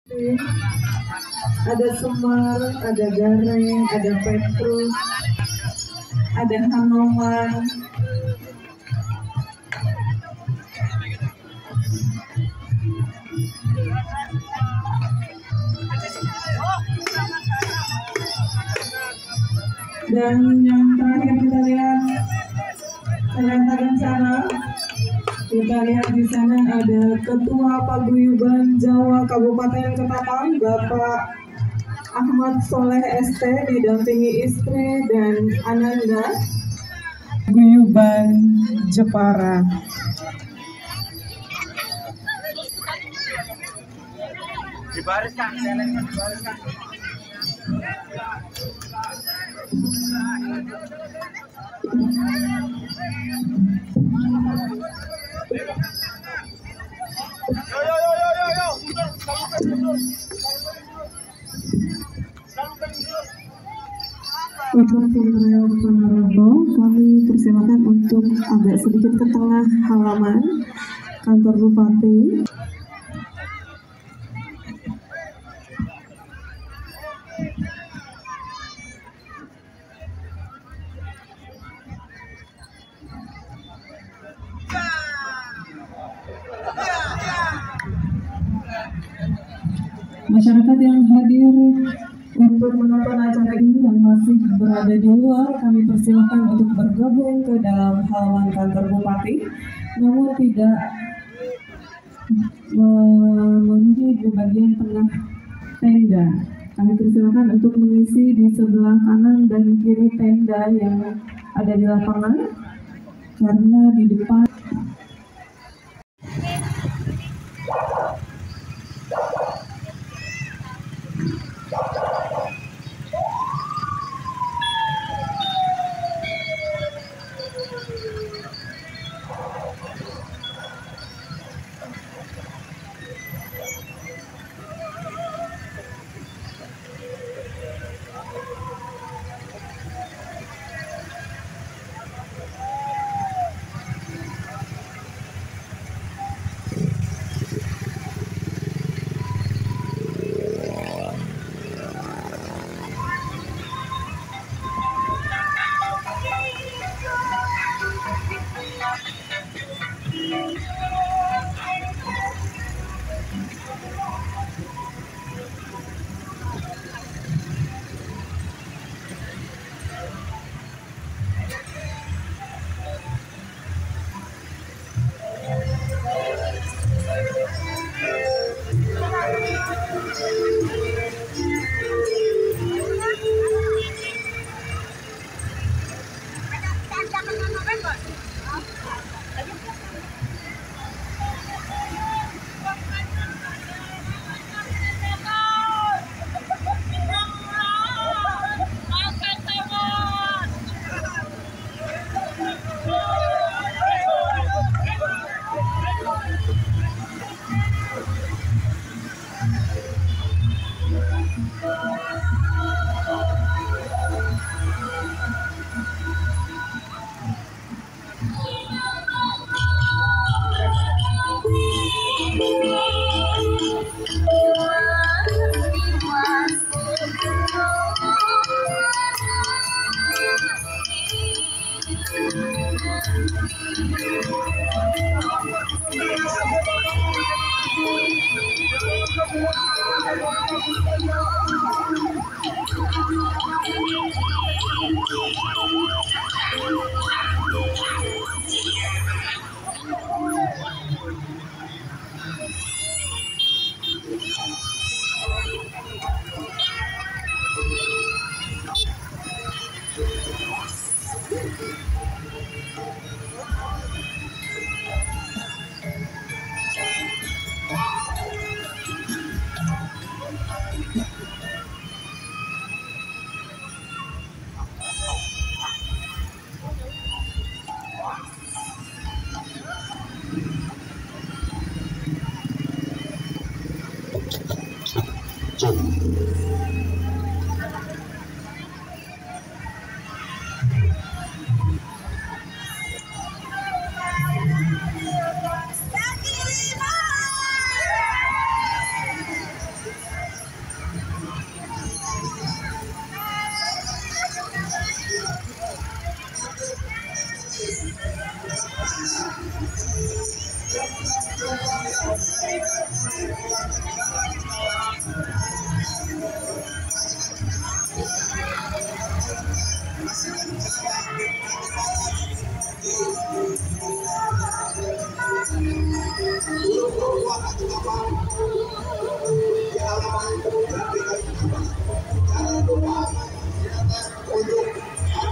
Ada Semar, ada Gareng, ada Petrus, ada Hanoman, dan yang terakhir kita lihat kelihatan sana. Kita lihat di sana ada Ketua Paguyuban Jawa Kabupaten Ketapang, Bapak Ahmad Soleh ST, didampingi istri dan Ananda, Guyuban Jepara. Dibariskan, dibariskan. Bapak Pemrel Ponorogo, kami persilakan untuk agak sedikit ke tengah halaman kantor Bupati. Masyarakat yang hadir untuk menonton acara ini yang masih berada di luar, kami persilakan untuk bergabung ke dalam halaman kantor Bupati, namun tidak memenuhi di bagian tengah tenda. Kami persilakan untuk mengisi di sebelah kanan dan kiri tenda yang ada di lapangan, karena di depan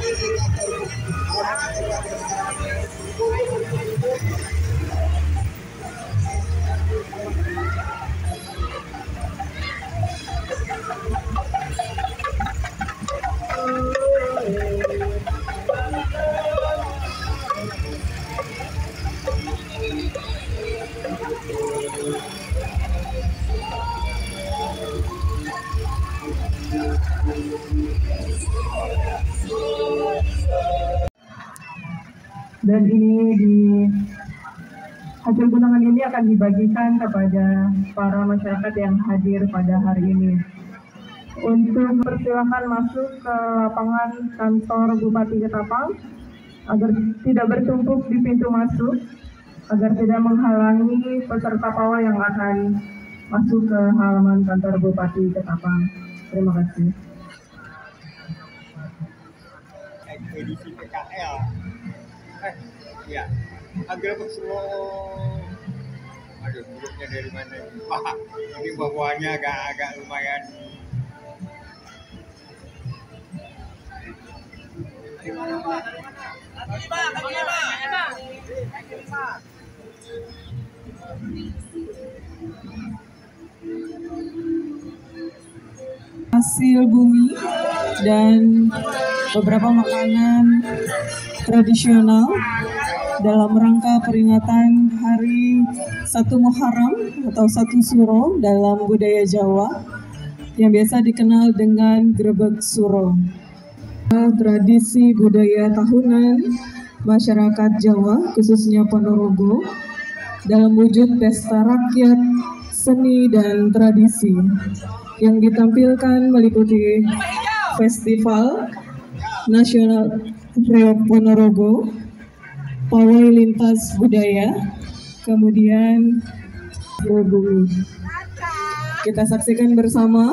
Dan hasil undangan ini akan dibagikan kepada para masyarakat yang hadir pada hari ini. Untuk persilakan masuk ke lapangan kantor Bupati Ketapang agar tidak bertumpuk di pintu masuk, agar tidak menghalangi peserta pawai yang akan masuk ke halaman kantor Bupati Ketapang. Terima kasih. Edisi PKL. Iya. Agak slow. Aduh, buruknya dari mana? Wah, ini bawahnya agak lumayan. Hasil bumi dan beberapa makanan tradisional dalam rangka peringatan Hari 1 Muharram atau 1 Suro dalam budaya Jawa yang biasa dikenal dengan Grebeg Suro. Tradisi budaya tahunan masyarakat Jawa, khususnya Ponorogo, dalam wujud pesta rakyat, seni dan tradisi yang ditampilkan meliputi Festival Nasional Reok Ponorogo, pawai lintas budaya, kemudian berbumi. Kita saksikan bersama.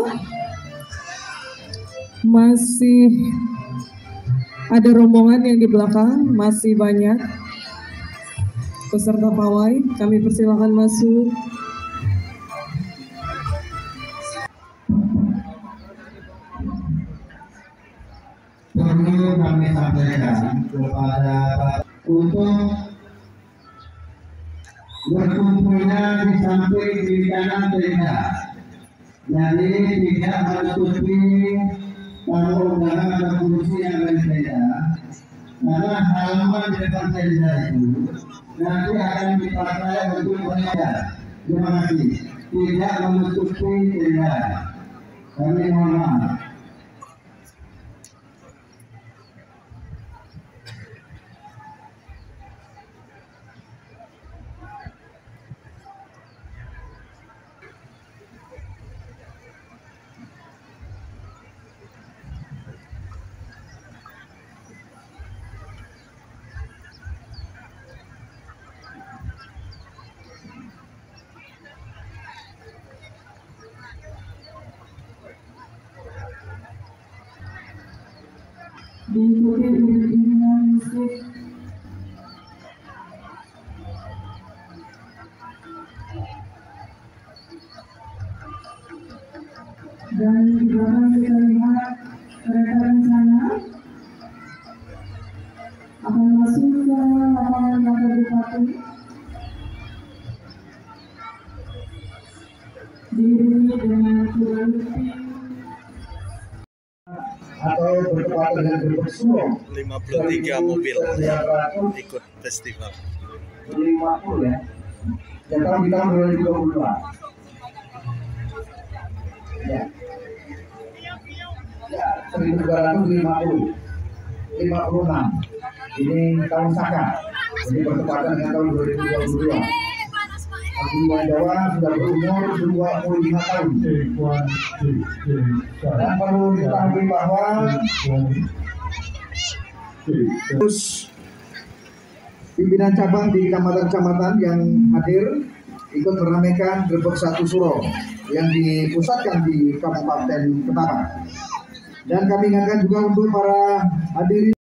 Masih ada rombongan yang di belakang, masih banyak peserta pawai. Kami persilakan masuk. Perlu kami sampaikan kepada untuk berkumpulnya di samping di kanan tenda, jadi tidak menutupi kalau undangan atau kursi yang ada di tenda, karena halaman depan tenda itu nanti akan dipakai untuk menyebar. Terima kasih. Tidak menutupi tenda. Kami mohon maaf. Diikuti iringan musik dan di belakang kita lihat kereta rencana akan masuk ke lapangan kantor Bupati diiringi dengan kuda lumping Atau bertepatan dengan Grebeg Suro 53 mobil ikut festival. 50 ya. Dan tahun di tahun 2022. Ya. Ya, 1250. 56. Ini tahun Saka. Jadi bertepatan dengan tahun 2022. Abdullah Jawa sudah berumur 25 tahun. Dan perlu diketahui bahwa terus pimpinan cabang di kecamatan-kecamatan yang hadir ikut meramaikan Grebeg 1 Suro yang dipusatkan di Kabupaten Ketapang. Dan kami ingatkan juga untuk para hadirin